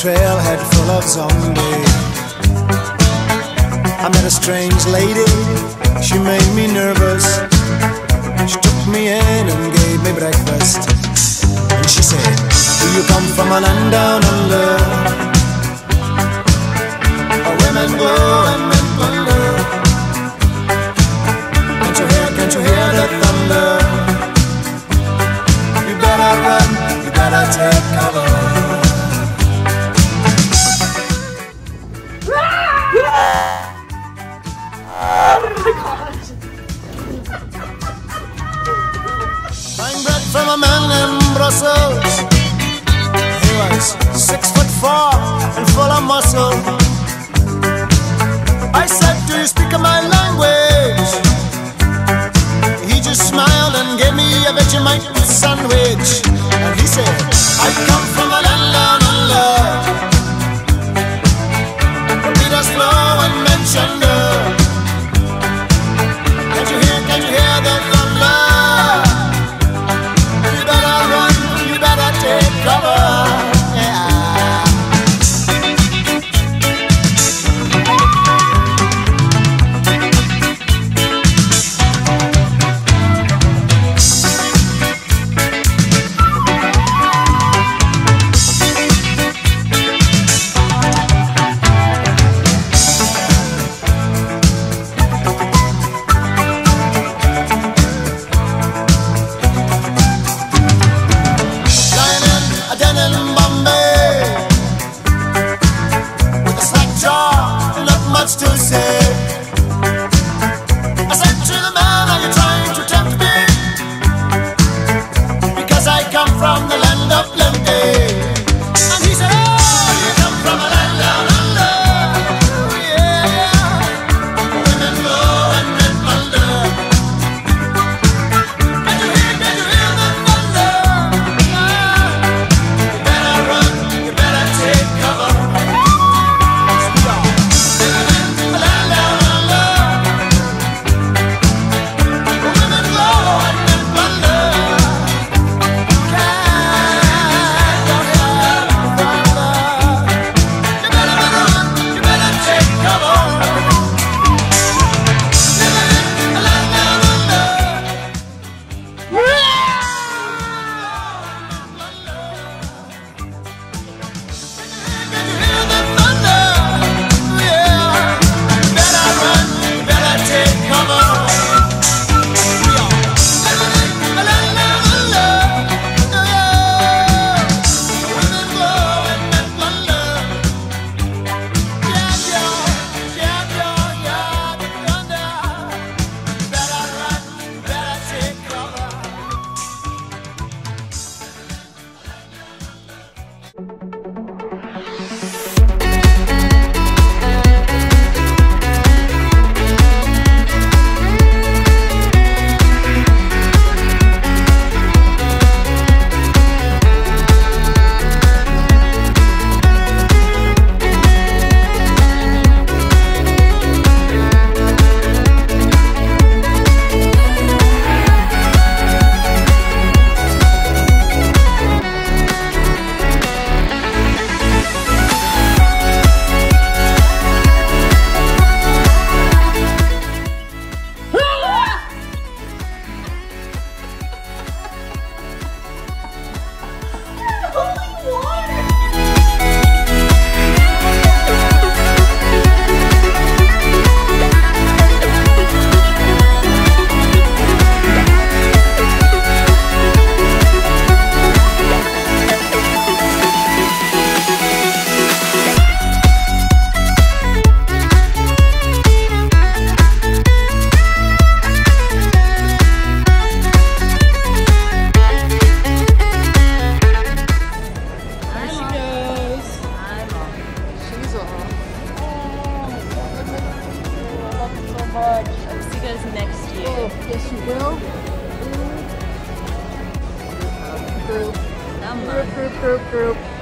trailhead full of zombies. I met a strange lady, she made me nervous. She took me in and gave me breakfast. And she said, do you come from a land down under, where women go and men wonder? Can't you hear the thunder? You better run, you better take cover. Buying bread from a man in Brussels. He was 6'4" and full of muscle. I said, do you speak my language? He just smiled and gave me a Vegemite sandwich. And he said, I come from a land down under, where Peter's flow and men chunder. Can't you hear the thunder? You better run, you better take cover. To say, I said to the man, are you trying to tempt me? Because I come from the land of plenty. And he said, oh, you come from a land down under. Yeah, women go and men wonder. Can you hear the thunder? You better run, you better take cover. Yes, you will. Group. Come on. Group.